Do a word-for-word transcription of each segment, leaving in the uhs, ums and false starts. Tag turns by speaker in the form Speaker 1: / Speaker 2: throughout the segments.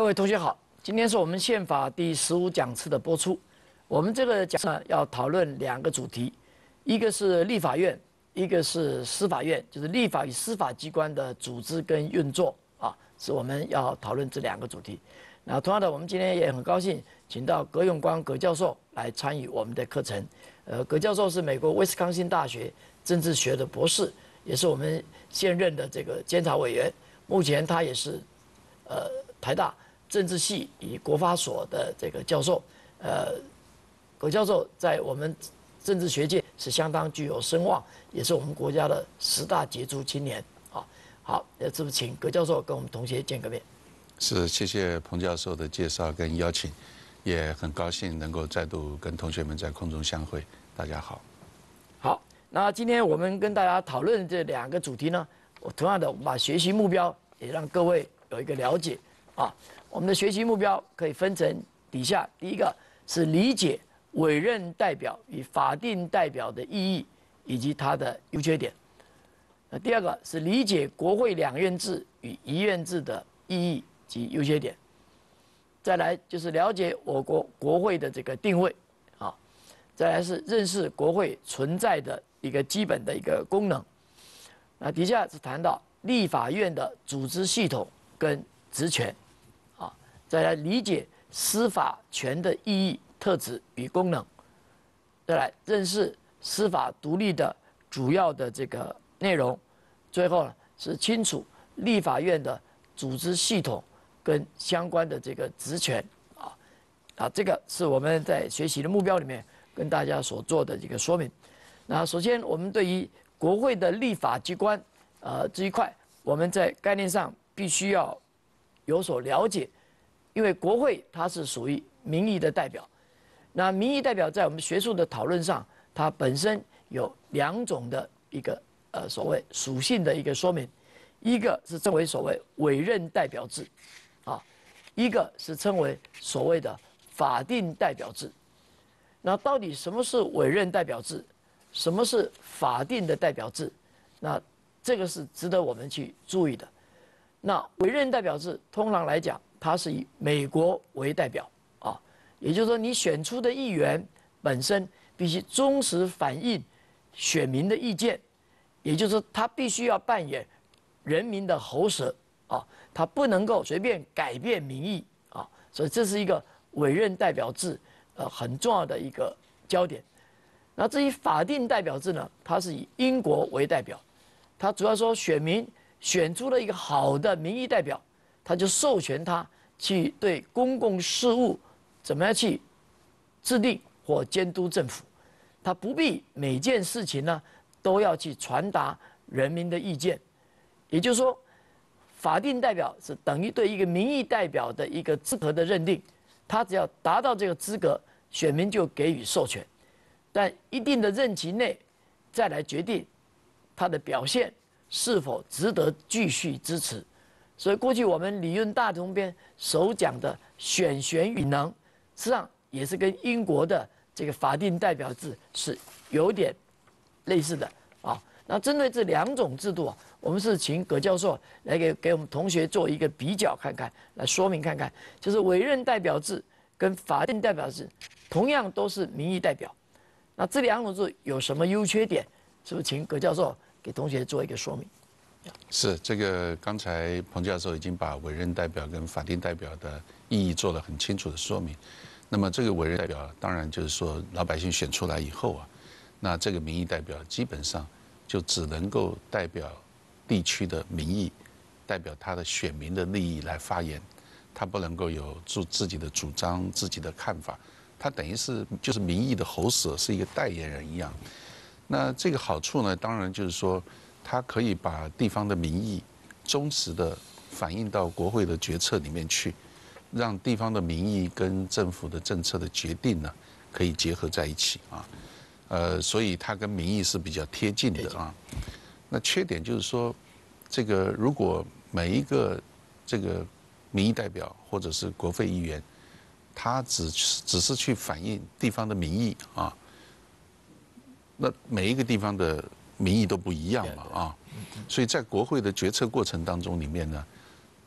Speaker 1: 各位同学好，今天是我们宪法第十五讲次的播出。我们这个讲呢要讨论两个主题，一个是立法院，一个是司法院，就是立法与司法机关的组织跟运作啊，是我们要讨论这两个主题。那同样的，我们今天也很高兴请到葛永光葛教授来参与我们的课程。呃，葛教授是美国威斯康星大学政治学的博士，也是我们现任的这个监察委员。目前他也是呃台大政治系与国发所的这个教授。呃，葛教授在我们政治学界是相当具有声望，也是我们国家的十大杰出青年啊。好，那是不是请葛教授跟我们同学见个面？
Speaker 2: 是，谢谢彭教授的介绍跟邀请，也很高兴能够再度跟同学们在空中相会。大家好。
Speaker 1: 好，那今天我们跟大家讨论这两个主题呢，我同样的把学习目标也让各位有一个了解啊。我们的学习目标可以分成底下，第一个是理解委任代表与法定代表的意义以及它的优缺点。那第二个是理解国会两院制与一院制的意义及优缺点。再来就是了解我国国会的这个定位啊。再来是认识国会存在的一个基本的一个功能。那底下是谈到立法院的组织系统跟职权啊。再来理解司法权的意义、特质与功能。再来认识司法独立的主要的这个内容。最后呢是清楚立法院的组织系统跟相关的这个职权啊啊，这个是我们在学习的目标里面跟大家所做的这个说明。那首先我们对于国会的立法机关呃这一块，我们在概念上必须要有所了解，因为国会它是属于民意的代表。那民意代表在我们学术的讨论上，它本身有两种的一个呃所谓属性的一个说明，一个是称为所谓委任代表制，啊，一个是称为所谓的法定代表制。那到底什么是委任代表制，什么是法定的代表制？那这个是值得我们去注意的。那委任代表制通常来讲，它是以美国为代表啊，也就是说，你选出的议员本身必须忠实反映选民的意见，也就是说，他必须要扮演人民的喉舌啊，他不能够随便改变民意啊，所以这是一个委任代表制呃很重要的一个焦点。那至于法定代表制呢，它是以英国为代表，它主要说选民选出了一个好的民意代表，他就授权他去对公共事务怎么样去制定或监督政府，他不必每件事情呢都要去传达人民的意见。也就是说，法定代表是等于对一个民意代表的一个资格的认定，他只要达到这个资格，选民就给予授权，但一定的任期内再来决定他的表现是否值得继续支持。所以过去我们理论大同篇所讲的选贤与能，实际上也是跟英国的这个法定代表制是有点类似的啊。那针对这两种制度啊，我们是请葛教授来给给我们同学做一个比较看看，来说明看看，就是委任代表制跟法定代表制同样都是民意代表，那这两种制有什么优缺点？是不是请葛教授给同学做一个说明？
Speaker 2: 是这个，刚才彭教授已经把委任代表跟法定代表的意义做了很清楚的说明。那么这个委任代表，当然就是说老百姓选出来以后啊，那这个民意代表基本上就只能够代表地区的民意，代表他的选民的利益来发言，他不能够有自自己的主张、自己的看法，他等于是就是民意的喉舌，是一个代言人一样。那这个好处呢，当然就是说，他可以把地方的民意忠实的反映到国会的决策里面去，让地方的民意跟政府的政策的决定呢，可以结合在一起啊。呃，所以它跟民意是比较贴近的啊。那缺点就是说，这个如果每一个这个民意代表或者是国会议员，他只只是去反映地方的民意啊，那每一个地方的民意都不一样嘛啊，所以在国会的决策过程当中里面呢，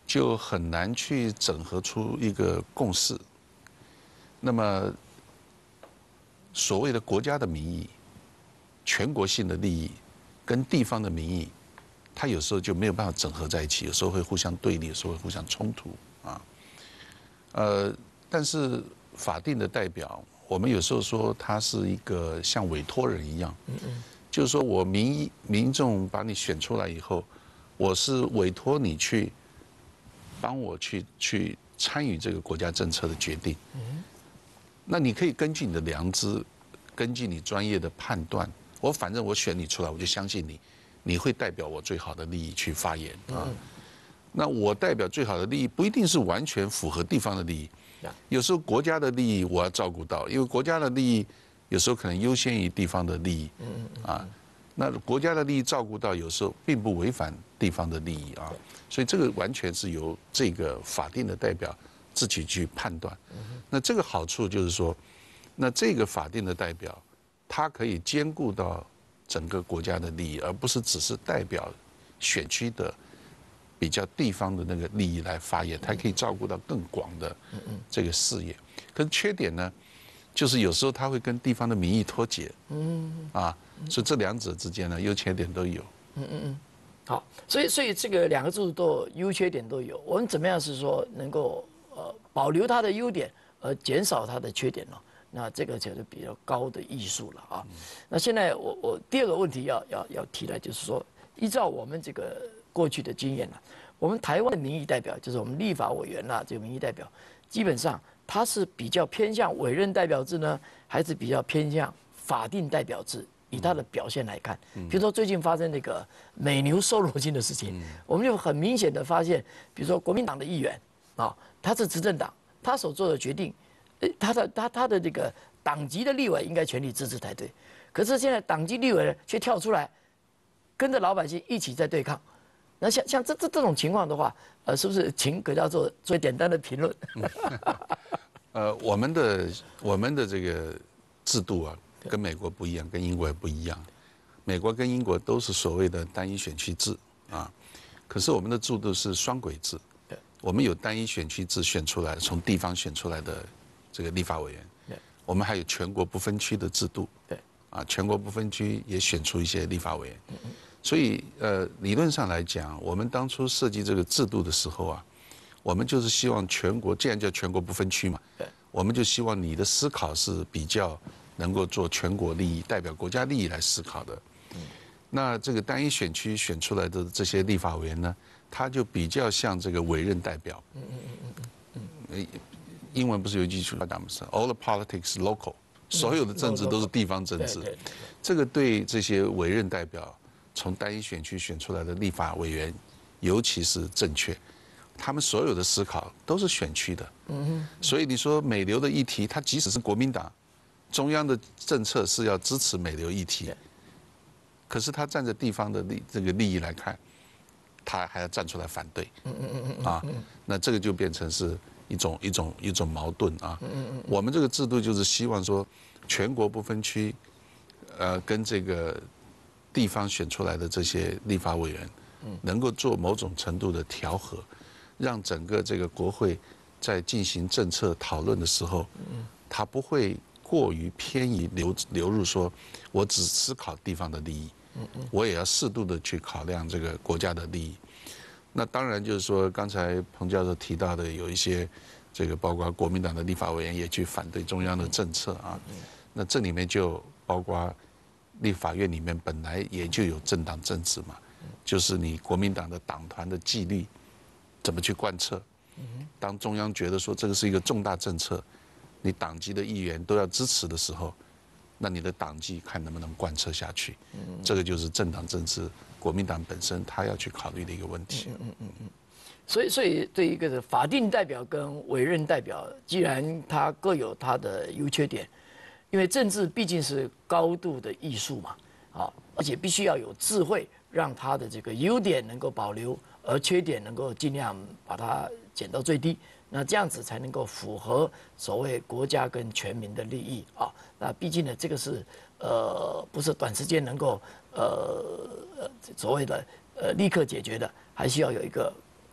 Speaker 2: 就很难去整合出一个共识。那么，所谓的国家的民意、全国性的利益跟地方的民意，它有时候就没有办法整合在一起，有时候会互相对立，有时候会互相冲突啊。呃，但是法定的代表，我们有时候说他是一个像委托人一样，嗯嗯，就是说我民意民众把你选出来以后，我是委托你去帮我去去参与这个国家政策的决定。嗯，那你可以根据你的良知，根据你专业的判断，我反正我选你出来，我就相信你，你会代表我最好的利益去发言啊。那我代表最好的利益不一定是完全符合地方的利益，有时候国家的利益我要照顾到，因为国家的利益有时候可能优先于地方的利益，啊，那国家的利益照顾到，有时候并不违反地方的利益啊，所以这个完全是由这个法定的代表自己去判断。那这个好处就是说，那这个法定的代表，它可以兼顾到整个国家的利益，而不是只是代表选区的比较地方的那个利益来发言，它可以照顾到更广的这个视野。可是缺点呢，就是有时候它会跟地方的民意脱节，啊，所以这两者之间呢，优缺点都有。
Speaker 1: 嗯嗯嗯，好，所以所以这个两个制度都有优缺点都有，我们怎么样是说能够呃保留它的优点，而减少它的缺点呢？那这个就是比较高的艺术了啊。那现在我我第二个问题要要要提的就是说，依照我们这个过去的经验呢，我们台湾的民意代表，就是我们立法委员啦，这个民意代表，基本上他是比较偏向委任代表制呢，还是比较偏向法定代表制？以他的表现来看，比如说最近发生那个美牛瘦肉精的事情，我们就很明显的发现，比如说国民党的议员啊，他是执政党，他所做的决定，他的他他的这个党籍的立委应该全力支持才对，可是现在党籍立委却跳出来，跟着老百姓一起在对抗。那像像这这这种情况的话，呃，是不是请葛教授做简单的评论？
Speaker 2: 呃，我们的我们的这个制度啊，跟美国不一样，跟英国也不一样。美国跟英国都是所谓的单一选区制啊，可是我们的制度是双轨制。我们有单一选区制选出来，从地方选出来的这个立法委员。我们还有全国不分区的制度。对。啊，全国不分区也选出一些立法委员。所以呃，理论上来讲，我们当初设计这个制度的时候啊，我们就是希望全国，既然叫全国不分区嘛，我们就希望你的思考是比较能够做全国利益、代表国家利益来思考的。那这个单一选区选出来的这些立法委员呢，他就比较像这个委任代表。嗯嗯嗯嗯嗯。英文不是有一句话讲吗 ？All the politics local， 所有的政治都是地方政治。这个对这些委任代表。从单一选区选出来的立法委员，尤其是正确，他们所有的思考都是选区的。嗯，所以你说美流的议题，他即使是国民党，中央的政策是要支持美流议题，可是他站在地方的利这个利益来看，他还要站出来反对。嗯嗯嗯嗯。啊，那这个就变成是一种一种一种矛盾啊。嗯嗯嗯。我们这个制度就是希望说，全国不分区，呃，跟这个。地方选出来的这些立法委员，能够做某种程度的调和，让整个这个国会在进行政策讨论的时候，他不会过于偏移流流入说，我只思考地方的利益，我也要适度的去考量这个国家的利益。那当然就是说，刚才彭教授提到的有一些这个包括国民党的立法委员也去反对中央的政策啊，那这里面就包括。立法院里面本来也就有政党政治嘛，就是你国民党的党团的纪律怎么去贯彻？当中央觉得说这个是一个重大政策，你党籍的议员都要支持的时候，那你的党纪看能不能贯彻下去？这个就是政党政治，国民党本身他要去考虑的一个问题。嗯嗯嗯。
Speaker 1: 所以，所以对一个法定代表跟委任代表，既然它各有它的优缺点。因为政治毕竟是高度的艺术嘛，啊，而且必须要有智慧，让它的这个优点能够保留，而缺点能够尽量把它减到最低。那这样子才能够符合所谓国家跟全民的利益啊。那毕竟呢，这个是呃不是短时间能够呃所谓的呃立刻解决的，还需要有一个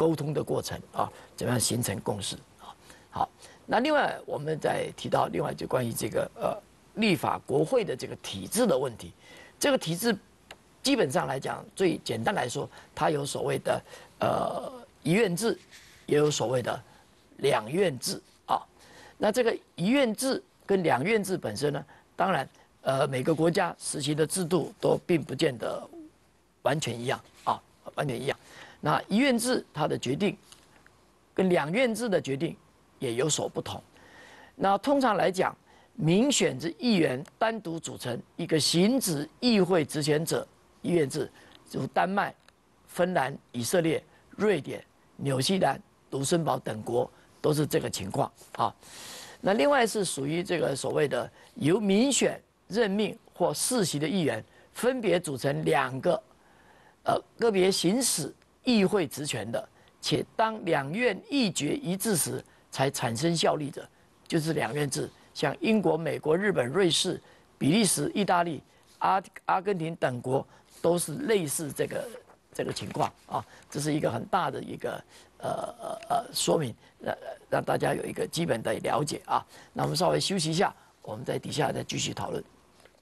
Speaker 1: 沟通的过程啊，怎么样形成共识啊？好，那另外我们再提到另外就关于这个呃立法国会的这个体制的问题，这个体制基本上来讲，最简单来说，它有所谓的呃一院制，也有所谓的两院制啊。那这个一院制跟两院制本身呢，当然呃每个国家实行的制度都并不见得完全一样啊，完全一样。那一院制它的决定跟两院制的决定也有所不同。那通常来讲，民选之议员单独组成一个行使议会职权者，一院制，如丹麦、芬兰、以色列、瑞典、纽西兰、卢森堡等国都是这个情况啊。那另外是属于这个所谓的由民选任命或世袭的议员，分别组成两个呃个别行使议会职权的，且当两院议决一致时才产生效力者，就是两院制。像英国、美国、日本、瑞士、比利时、意大利、阿阿根廷等国都是类似这个这个情况啊。这是一个很大的一个呃呃呃说明，让让大家有一个基本的了解啊。那我们稍微休息一下，我们在底下再继续讨论。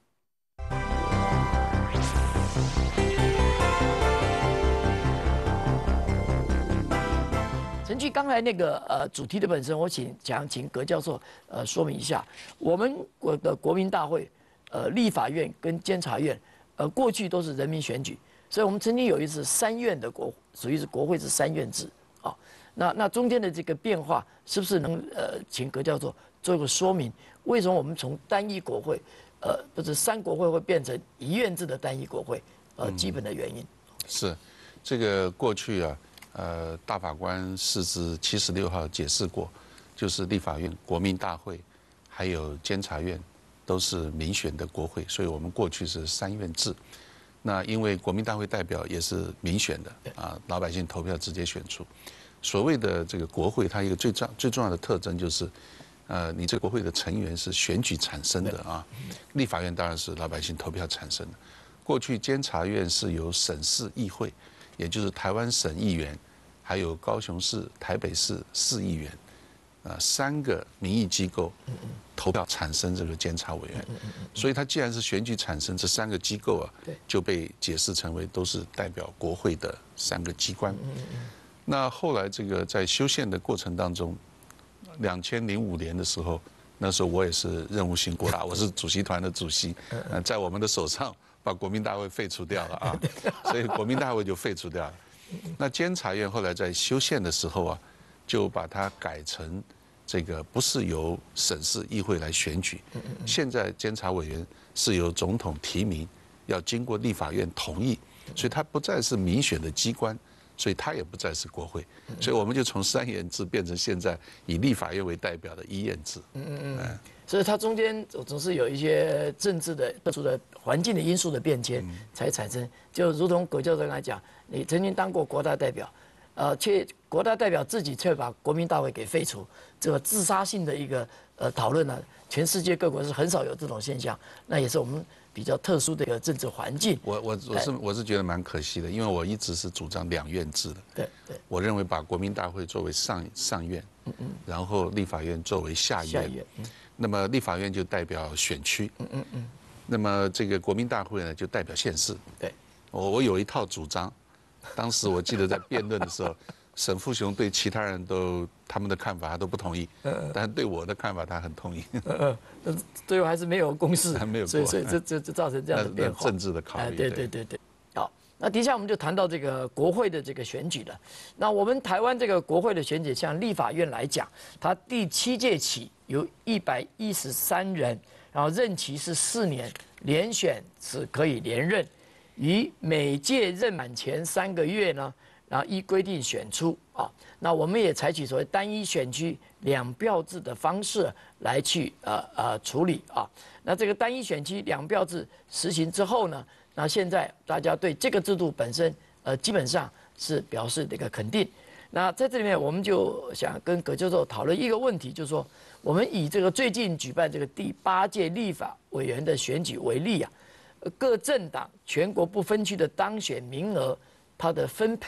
Speaker 1: 根据刚才那个呃主题的本身，我请想请葛教授呃说明一下，我们国的国民大会、呃立法院跟监察院，呃过去都是人民选举，所以我们曾经有一次三院的国，属于是国会是三院制啊。那那中间的这个变化，是不是能呃请葛教授做一个说明？为什么我们从单一国会，呃不是三国会会变成一院制的单一国会？呃，基本的原因、
Speaker 2: 嗯、是这个过去啊。呃，大法官释字七十六号解释过，就是立法院、国民大会，还有监察院，都是民选的国会，所以我们过去是三院制。那因为国民大会代表也是民选的啊，老百姓投票直接选出。所谓的这个国会，它一个最重最重要的特征就是，呃，你这个国会的成员是选举产生的啊。立法院当然是老百姓投票产生的。过去监察院是由省市议会，也就是台湾省议员，还有高雄市、台北市市议员，啊、呃，三个民意机构投票产生这个监察委员。所以它既然是选举产生，这三个机构啊，就被解释成为都是代表国会的三个机关。那后来这个在修宪的过程当中，两千零五年的时候，那时候我也是任务性过大，我是主席团的主席，呃，在我们的手上把国民大会废除掉了啊，所以国民大会就废除掉了。那监察院后来在修宪的时候啊，就把它改成这个不是由省市议会来选举，现在监察委员是由总统提名，要经过立法院同意，所以它不再是民选的机关。所以它也不再是国会，所以我们就从三院制变成现在以立法院为代表的一院制。嗯嗯嗯。所
Speaker 1: 以它中间总是有一些政治的特殊的环境的因素的变迁，才产生。就如同葛教授刚才讲，你曾经当过国大代表，呃，却国大代表自己却把国民大会给废除，这个自杀性的一个呃讨论呢，全世界各国是很少有这种现象。那也是我们比较特殊的一个政治环境。
Speaker 2: 我我我是我是觉得蛮可惜的，因为我一直是主张两院制的。
Speaker 1: 对对。
Speaker 2: 我认为把国民大会作为上上院，嗯嗯，然后立法院作为下院。下院。嗯。那么立法院就代表选区。嗯嗯嗯。那么这个国民大会呢，就代表县市。
Speaker 1: 对。
Speaker 2: 我我有一套主张，当时我记得在辩论的时候，沈富雄对其他人都他们的看法他都不同意，但是对我的看法他很同意。
Speaker 1: 嗯嗯，最后还是没有共识，
Speaker 2: 还没有过，
Speaker 1: 所以所以这这这造成这样的变化。
Speaker 2: 政治的考虑。
Speaker 1: 对对对对。好，那底下我们就谈到这个国会的这个选举了。那我们台湾这个国会的选举，像立法院来讲，它第七届起有一百一十三人，然后任期是四年，连选是可以连任，于每届任满前三个月呢，然后依规定选出啊。那我们也采取所谓单一选区两票制的方式来去呃呃处理啊。那这个单一选区两票制实行之后呢，那现在大家对这个制度本身呃基本上是表示这个肯定。那在这里面我们就想跟葛教授讨论一个问题，就是说我们以这个最近举办这个第八届立法委员的选举为例啊，各政党全国不分区的当选名额它的分配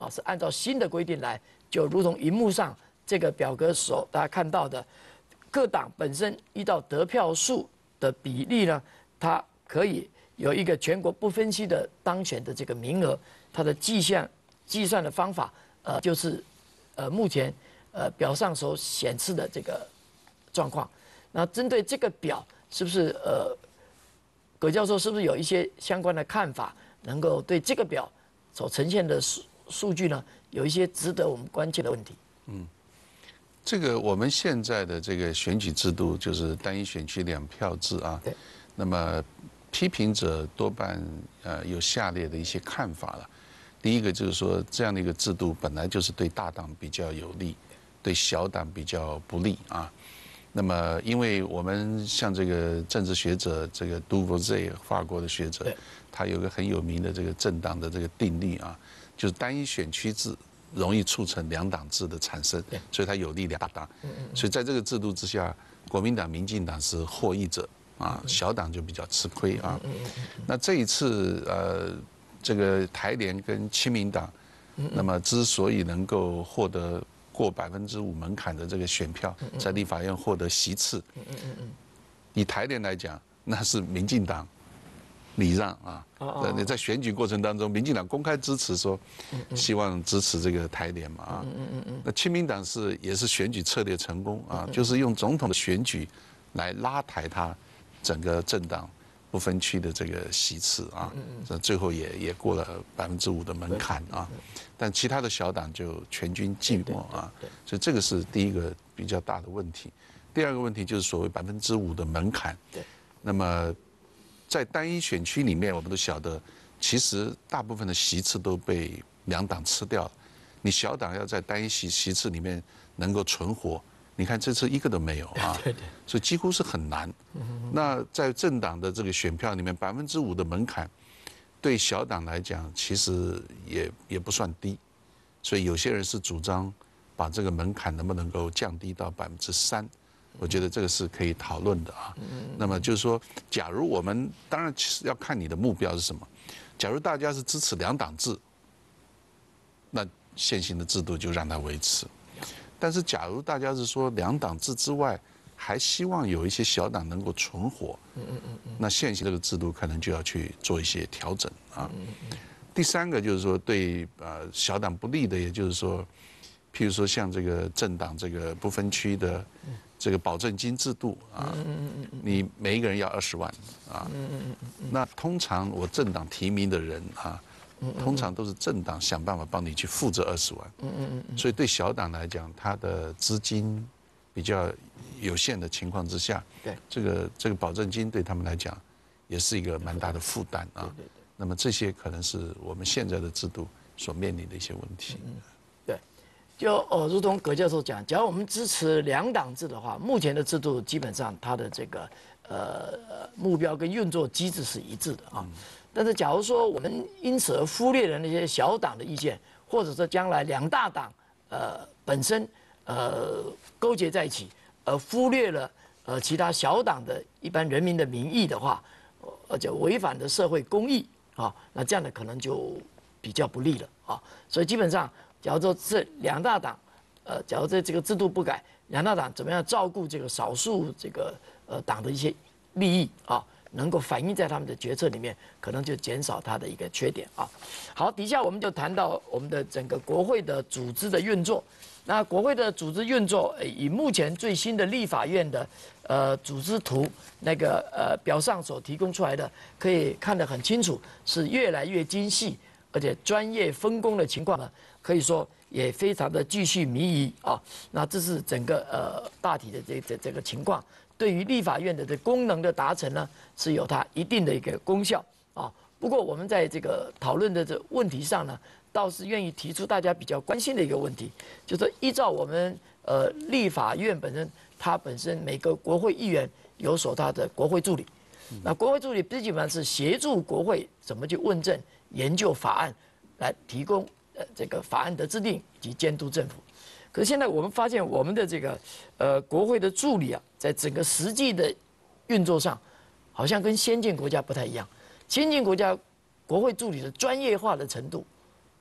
Speaker 1: 啊，是按照新的规定来，就如同荧幕上这个表格所大家看到的，各党本身依照得票数的比例呢，它可以有一个全国不分区的当选的这个名额，它的计算计算的方法，呃，就是呃目前呃表上所显示的这个状况。那针对这个表，是不是呃，葛教授是不是有一些相关的看法，能够对这个表所呈现的数数据呢，有一些值得我们关切的问题？嗯。
Speaker 2: 这个我们现在的这个选举制度就是单一选区两票制啊。
Speaker 1: 对。
Speaker 2: 那么批评者多半呃有下列的一些看法了。第一个就是说，这样的一个制度本来就是对大党比较有利，对小党比较不利啊。那么，因为我们像这个政治学者这个杜博泽法国的学者，他有个很有名的这个政党的这个定律啊，就是单一选区制容易促成两党制的产生，所以它有利两党。所以在这个制度之下，国民党、民进党是获益者啊，小党就比较吃亏啊。那这一次呃，这个台联跟亲民党，那么之所以能够获得过百分之五门槛的这个选票，在立法院获得席次，以台联来讲，那是民进党礼让啊。你在选举过程当中，民进党公开支持说，希望支持这个台联嘛啊。那亲民党是也是选举策略成功啊，就是用总统的选举来拉抬他整个政党不分区的这个席次啊，这最后也也过了百分之五的门槛啊。但其他的小党就全军寂寞啊，所以这个是第一个比较大的问题。第二个问题就是所谓百分之五的门槛。那么在单一选区里面，我们都晓得，其实大部分的席次都被两党吃掉了。你小党要在单一席席次里面能够存活，你看这次一个都没有啊，所以几乎是很难。那在政党的这个选票里面，百分之五的门槛，对小党来讲其实也也不算低，所以有些人是主张把这个门槛能不能够降低到百分之三。我觉得这个是可以讨论的啊。那么就是说，假如我们当然要看你的目标是什么。假如大家是支持两党制，那现行的制度就让它维持。但是假如大家是说两党制之外，还希望有一些小党能够存活，那现行这个制度可能就要去做一些调整啊。第三个就是说对呃小党不利的，也就是说，譬如说像这个政党这个不分区的这个保证金制度啊，你每一个人要二十万啊，那通常我政党提名的人啊，通常都是政党想办法帮你去付这二十万，所以对小党来讲，它的资金比较有限的情况之下，对这个这个保证金对他们来讲也是一个蛮大的负担啊。那么这些可能是我们现在的制度所面临的一些问题。
Speaker 1: 就呃，如同葛教授讲，假如我们支持两党制的话，目前的制度基本上它的这个呃目标跟运作机制是一致的啊。但是假如说我们因此而忽略了那些小党的意见，或者说将来两大党呃本身呃勾结在一起，而忽略了呃其他小党的一般人民的民意的话，而且违反了社会公义啊，那这样的可能就比较不利了啊。所以基本上。假如说这两大党，呃，假如这这个制度不改，两大党怎么样照顾这个少数这个呃党的一些利益啊，能够反映在他们的决策里面，可能就减少它的一个缺点啊。好，底下我们就谈到我们的整个国会的组织的运作。那国会的组织运作，以目前最新的立法院的呃组织图那个呃表上所提供出来的，可以看得很清楚，是越来越精细。而且专业分工的情况呢，可以说也非常的继续迷疑啊。那这是整个呃大体的这这这个情况，对于立法院的这功能的达成呢，是有它一定的一个功效啊。不过我们在这个讨论的这问题上呢，倒是愿意提出大家比较关心的一个问题，就是依照我们呃立法院本身，它本身每个国会议员有所他的国会助理，那国会助理基本上是协助国会怎么去问政。研究法案，来提供呃这个法案的制定以及监督政府。可是现在我们发现，我们的这个呃国会的助理啊，在整个实际的运作上，好像跟先进国家不太一样。先进国家国会助理的专业化的程度，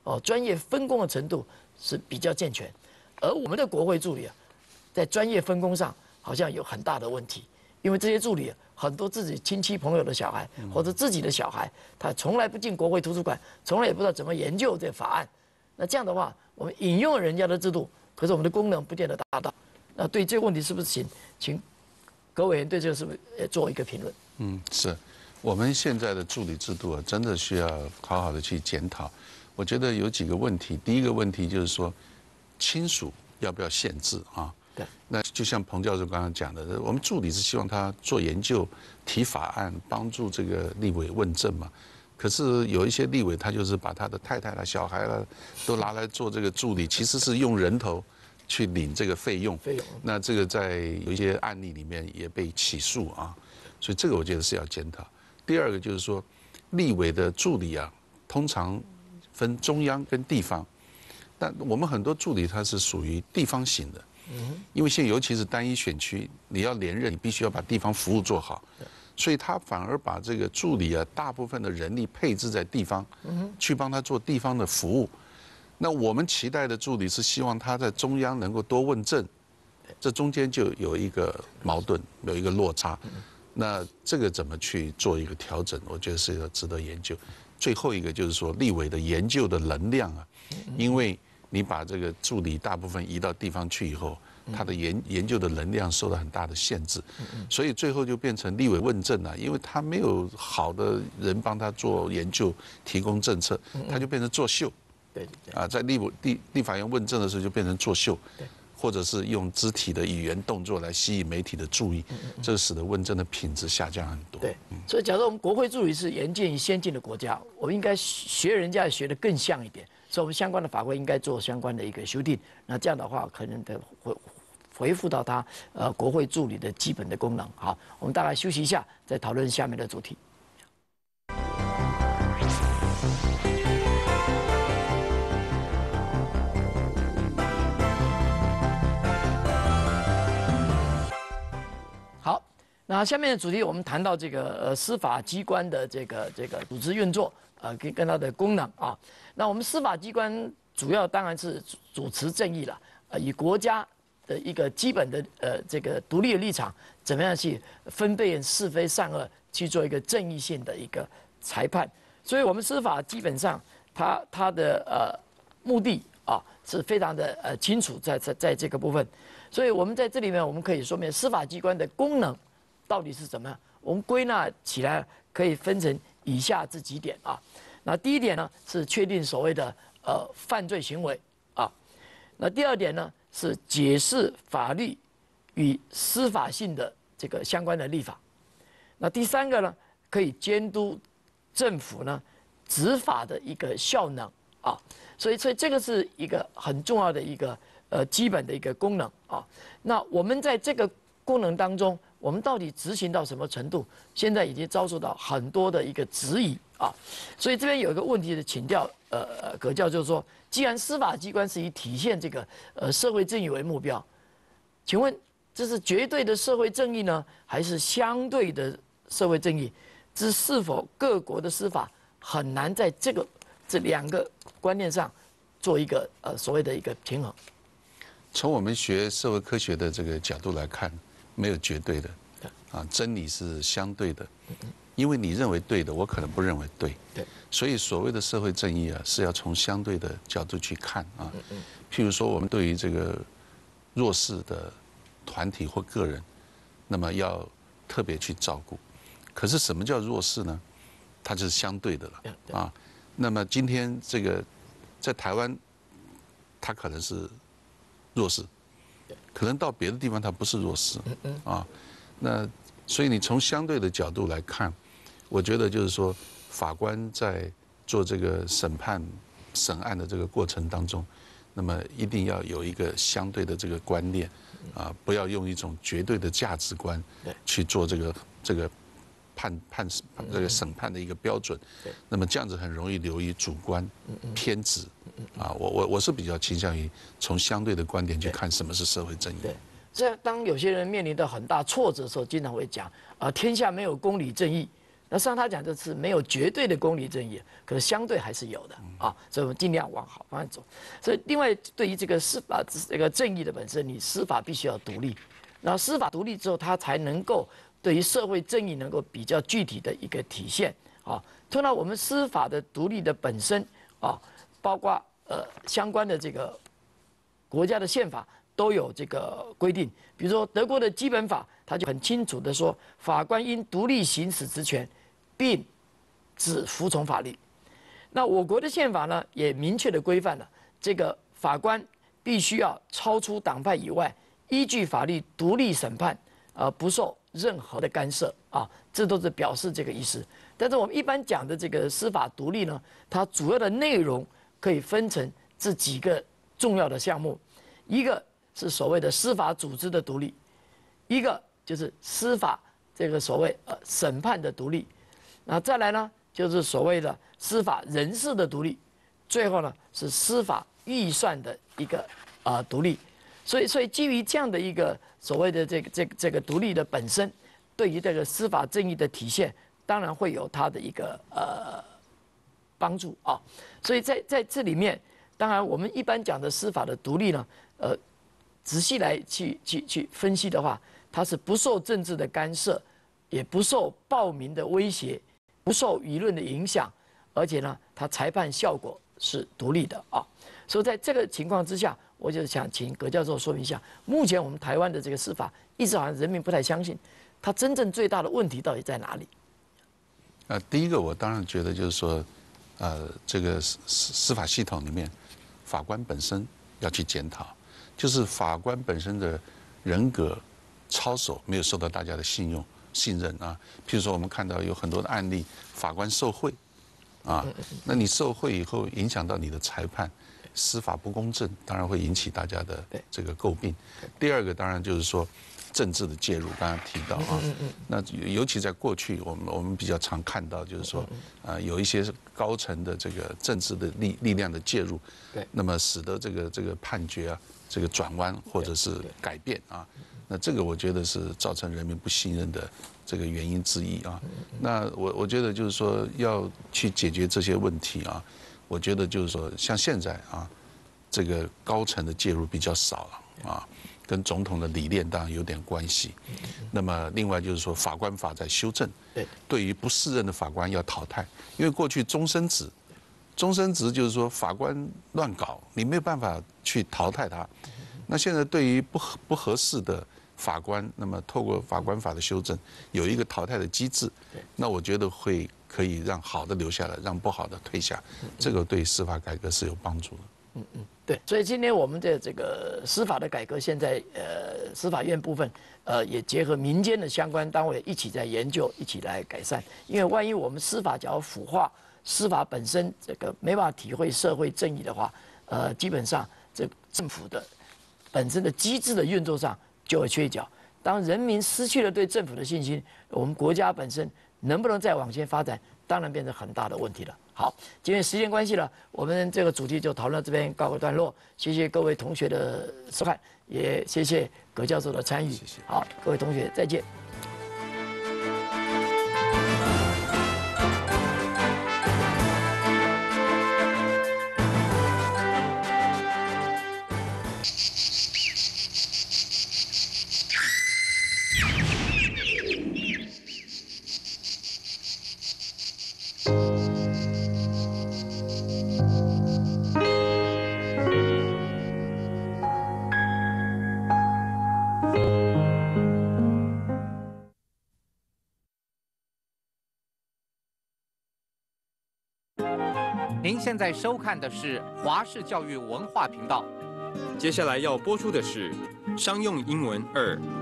Speaker 1: 哦，专业分工的程度是比较健全，而我们的国会助理啊，在专业分工上好像有很大的问题，因为这些助理很多自己亲戚朋友的小孩或者自己的小孩，他从来不进国会图书馆，从来也不知道怎么研究这个法案。那这样的话，我们引用了人家的制度，可是我们的功能不见得达到。那对这个问题是不是请请各委员对这个是不是也做一个评论？
Speaker 2: 嗯，是我们现在的助理制度啊，真的需要好好的去检讨。我觉得有几个问题，第一个问题就是说，亲属要不要限制啊？
Speaker 1: 对。
Speaker 2: 那就像彭教授刚刚讲的，我们助理是希望他做研究、提法案、帮助这个立委问政嘛。可是有一些立委，他就是把他的太太啦、小孩啦都拿来做这个助理，其实是用人头去领这个费用。
Speaker 1: 费用。
Speaker 2: 那这个在有一些案例里面也被起诉啊，所以这个我觉得是要检讨。第二个就是说，立委的助理啊，通常分中央跟地方，但我们很多助理他是属于地方型的，因为现在尤其是单一选区，你要连任，你必须要把地方服务做好，所以他反而把这个助理啊，大部分的人力配置在地方，去帮他做地方的服务。那我们期待的助理是希望他在中央能够多问政，这中间就有一个矛盾，有一个落差。那这个怎么去做一个调整？我觉得是要值得研究。最后一个就是说，立委的研究的能量啊，因为你把这个助理大部分移到地方去以后，他的研研究的能量受到很大的限制，所以最后就变成立委问政啊，因为他没有好的人帮他做研究、提供政策，他就变成作秀。
Speaker 1: 对对
Speaker 2: 啊，在立委地立法院问政的时候就变成作秀，或者是用肢体的语言动作来吸引媒体的注意，这使得问政的品质下降很多。
Speaker 1: 对，所以假如我们国会助理是严禁于先进的国家，我们应该学人家学得更像一点，所以我们相关的法规应该做相关的一个修订。那这样的话，可能的回回复到他呃国会助理的基本的功能。好，我们大概休息一下，再讨论下面的主题。那下面的主题，我们谈到这个呃司法机关的这个这个组织运作，呃跟跟它的功能啊。那我们司法机关主要当然是主持正义了，呃以国家的一个基本的呃这个独立的立场，怎么样去分辨是非善恶，去做一个正义性的一个裁判。所以我们司法基本上它它的呃目的啊是非常的呃清楚在在在这个部分。所以我们在这里面我们可以说明司法机关的功能到底是怎么样？我们归纳起来可以分成以下这几点啊。那第一点呢是确定所谓的呃犯罪行为啊。那第二点呢是解释法律与司法性的这个相关的立法。那第三个呢可以监督政府呢执法的一个效能啊。所以所以这个是一个很重要的一个呃基本的一个功能啊。那我们在这个功能当中，我们到底执行到什么程度？现在已经遭受到很多的一个质疑啊，所以这边有一个问题的请教，呃，葛教就是说，既然司法机关是以体现这个呃社会正义为目标，请问这是绝对的社会正义呢，还是相对的社会正义？这是否各国的司法很难在这个这两个观念上做一个呃所谓的一个平衡？
Speaker 2: 从我们学社会科学的这个角度来看，没有绝对的，啊，真理是相对的，因为你认为对的，我可能不认为对，
Speaker 1: 对，
Speaker 2: 所以所谓的社会正义啊，是要从相对的角度去看啊。譬如说，我们对于这个弱势的团体或个人，那么要特别去照顾。可是什么叫弱势呢？它就是相对的了啊。那么今天这个在台湾，它可能是弱势，可能到别的地方它不是弱势啊。那所以你从相对的角度来看，我觉得就是说，法官在做这个审判、审案的这个过程当中，那么一定要有一个相对的这个观念啊，不要用一种绝对的价值观去做这个这个判判这个审判的一个标准。那么这样子很容易流于主观偏执啊。我我我是比较倾向于从相对的观点去看什么是社会正义。
Speaker 1: 这当有些人面临到很大挫折的时候，经常会讲啊，天下没有公理正义， 那实际上他讲这是没有绝对的公理正义，可是相对还是有的啊，所以我们尽量往好方向走。所以另外对于这个司法这个正义的本身，你司法必须要独立，然后司法独立之后，它才能够对于社会正义能够比较具体的一个体现啊。通常我们司法的独立的本身啊，包括呃相关的这个国家的宪法都有这个规定，比如说德国的基本法，它就很清楚的说，法官应独立行使职权，并只服从法律。那我国的宪法呢，也明确的规范了这个法官必须要超出党派以外，依据法律独立审判，呃，不受任何的干涉啊，这都是表示这个意思。但是我们一般讲的这个司法独立呢，它主要的内容可以分成这几个重要的项目，一个是所谓的司法组织的独立，一个就是司法这个所谓呃审判的独立，那再来呢就是所谓的司法人事的独立，最后呢是司法预算的一个呃独立。所以，所以基于这样的一个所谓的这个这个这个独立的本身，对于这个司法正义的体现，当然会有它的一个呃帮助啊。所以在在这里面，当然我们一般讲的司法的独立呢，呃，仔细来去去去分析的话，它是不受政治的干涉，也不受暴民的威胁，不受舆论的影响，而且呢，它裁判效果是独立的啊。所以在这个情况之下，我就想请葛教授说明一下，目前我们台湾的这个司法，一直好像人民不太相信，它真正最大的问题到底在哪里？
Speaker 2: 呃，第一个我当然觉得就是说，呃，这个司司法系统里面，法官本身要去检讨，就是法官本身的人格操守没有受到大家的信用信任啊。譬如说，我们看到有很多的案例，法官受贿，啊，那你受贿以后影响到你的裁判，司法不公正，当然会引起大家的这个诟病。第二个当然就是说，政治的介入，刚刚提到啊，那尤其在过去，我们我们比较常看到，就是说，呃，有一些高层的这个政治的力力量的介入，
Speaker 1: 对，
Speaker 2: 那么使得这个这个判决啊，这个转弯或者是改变啊，那这个我觉得是造成人民不信任的这个原因之一啊。那我我觉得就是说要去解决这些问题啊，我觉得就是说像现在啊，这个高层的介入比较少了啊。跟总统的理念当然有点关系，那么另外就是说法官法在修正，对于不适任的法官要淘汰，因为过去终身制，终身制就是说法官乱搞，你没有办法去淘汰他。那现在对于不合不合适的法官，那么透过法官法的修正，有一个淘汰的机制，那我觉得会可以让好的留下来，让不好的退下，这个对司法改革是有帮助的。
Speaker 1: 嗯嗯，对，所以今天我们的这个司法的改革，现在呃司法院部分呃也结合民间的相关单位一起在研究，一起来改善。因为万一我们司法假如腐化，司法本身这个没办法体会社会正义的话，呃，基本上这政府的本身的机制的运作上就会缺角。当人民失去了对政府的信心，我们国家本身能不能再往前发展，当然变成很大的问题了。好，今天时间关系了，我们这个主题就讨论到这边告个段落。谢谢各位同学的收看，也谢谢葛教授的参与。
Speaker 2: 谢谢。
Speaker 1: 好，各位同学再见。
Speaker 3: 您现在收看的是华视教育文化频道。
Speaker 4: 接下来要播出的是商用英文二。